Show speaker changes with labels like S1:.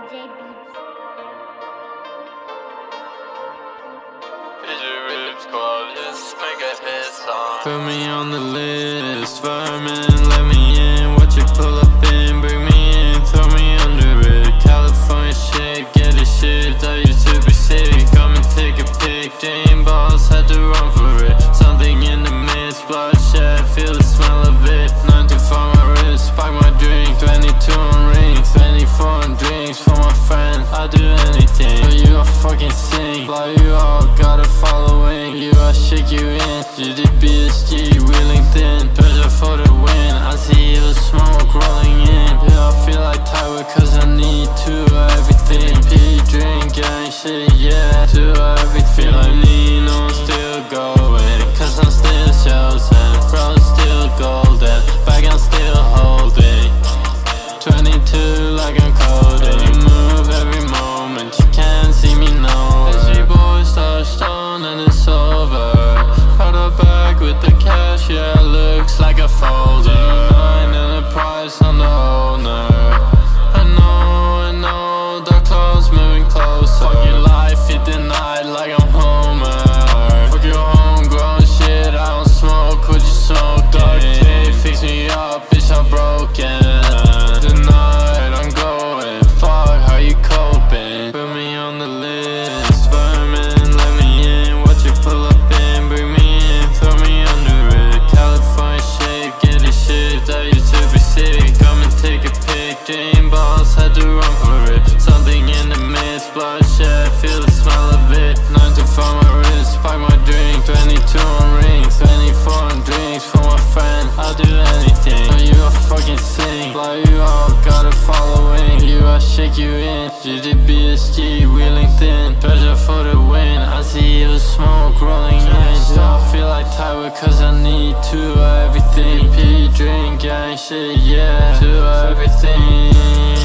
S1: DJ Beats.
S2: Put me on the list, fireman, let me in. Watch you pull up in, bring me in, throw me under it. California shit, get it shipped, I used to be sick. Come and take a pic, Jane Balls had to run for it. Something in the mist, bloodshed, feel the smell of it. 94 on my wrist, spark my drink, 22 on rings, 24 on drinks for my friends. I do anything, but you a fucking sing. Fly you out, got a following, you I shake you in. GDBSG, wheeling thin, pressure for the win. I see the smoke rolling in. Yeah, I feel like Tyler cause I need to everything. P, drink, gang shit, yeah, to everything. Feel like Nino, still going, cause I'm still chosen. Bro, still golden, bag I'm still holding. 22 like I'm coding. Move every moment, you can't see me nowhere. As you boys start stone and it's over. Cut a bag with the cash, yeah, looks like a folder. Mine and the price on the owner. I know, the clouds moving closer. Fuck your life, you denied like I'm Homer. Fuck your homegrown shit, I don't smoke, would you smoke? Dark tape, fix me up, bitch, I'm broken. Tonight I'm going, fuck, how you coping? Put me on the list, fireman, let me in. Watch you pull up in, bring me in, throw me under it. California shit, get it shipped, I used to be sick. Come and take a pic, Jane Balls had to run for it. Something in the mist, bloodshed, feel the smell of it. 9 to 5 my wrist, spark my drink, 22 on rings, 24 on drinks for my friends. I'll do anything, but you a fucking sing. Fly you out, got a following, you I shake you in. GDBSG, wheeling thin, pressure for the win. I see the smoke rolling in. Yeah, I feel like Tyler cause I need to everything. P, drink, gang shit, yeah, to everything.